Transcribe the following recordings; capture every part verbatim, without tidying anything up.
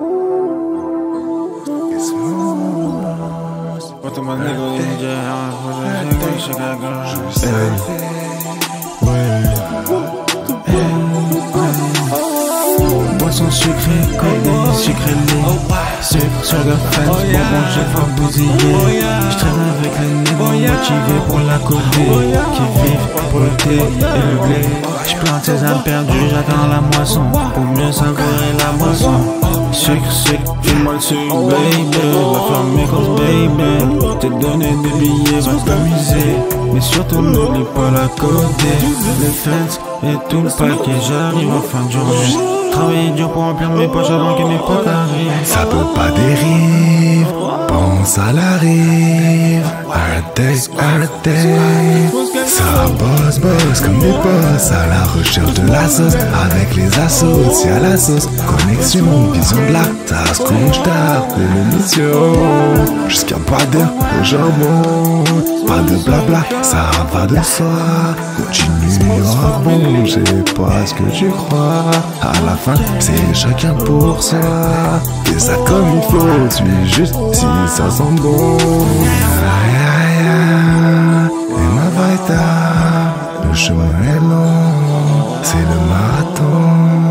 What my nigga in jail, Hey, ouais. Boisson sucrée, collée, sucré lait. Sucre sur le fence, bonbon, j'ai faim bousillé. J'traîne avec les négros motivés pour la coder. Qui vivent pour le thé et le blé. J'plante ces âmes perdues, j'attends la moisson pour mieux savourer la boisson. Sucre, sucre, fais-moi le sucre, baby. Va faire mes courses, baby. T'ai donné des billets, va t'amuser. Mais surtout n'oublie pas la coder. Les fans et tout le paquet, j'arrive en fin de journée. Travailler dur pour remplir mes poches avant que mes potes arrivent. Ça peut pas dérive, pense à la rive. Hard day, hard day. Ça bosse, bosse comme des boss à la recherche de la sauce. Avec les assos, c'est à la sauce. Connexion, vision de la tasse, couche tard, l'émission. Jusqu'à pas d'heure, de jambon. Pas de blabla, ça va de soi. Continue à bon, je sais pas ce que tu crois. À la fin, c'est chacun pour soi. Fais ça comme il faut, suis juste si ça sent bon. Aïe, aïe, aïe. Et ma vaita, le chemin est long, c'est le marathon.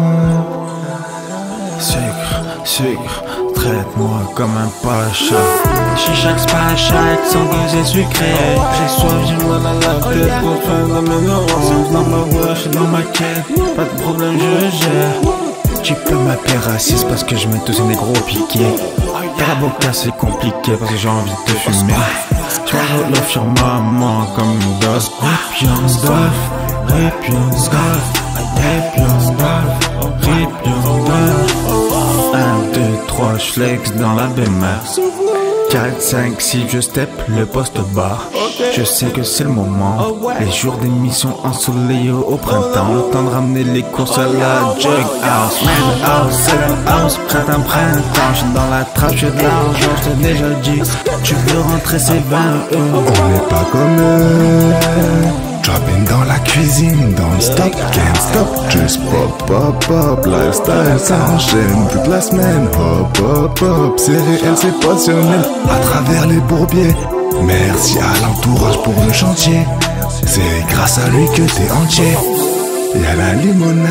Sucre, sucre, traite-moi comme un pacha. Chicha, spacha, sans baiser sucré. J'ai soif, j'ai mal à la tête. Pour faire de mes neurones. Dans ma voix, j'suis dans ma quête. Pas de problème, je gère. Tu peux m'appeler raciste parce que je mets tous ces négros au piqué. Taraboca c'est compliqué parce que j'ai envie de fumer. J'mange l'offre sur maman comme une gosse. Répion d'off, répion d'off, répion d'off, répion d'off. Un, deux, trois, j'flex dans la bémère. quatre, cinq, six, je step le poste bas. Je sais que c'est le moment. Les jours d'émission ensoleillés au printemps. Le temps de ramener les courses à la jug house. Man house, seven house, printemps, printemps. J'suis dans la trappe, j'ai de l'argent, j't'ai déjà dit. Tu veux rentrer, c'est vingt euros. On n'est pas comme eux. Dropping dans la cuisine, don't stop, can't stop. Just pop, pop, pop, lifestyle, ça enchaîne toute la semaine. Hop, hop, hop, c'est réel, c'est passionnel. À travers les bourbiers, merci à l'entourage pour le chantier. C'est grâce à lui que t'es entier. Y'a la limonade,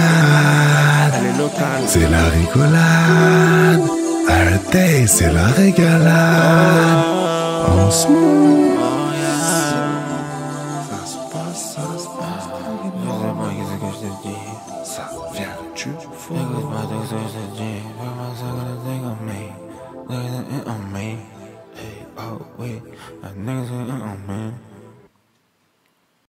c'est la rigolade. Hard day, c'est la régalade. On se moue. Ça vient du fond. Hey, oh, wait, a nigga's on me.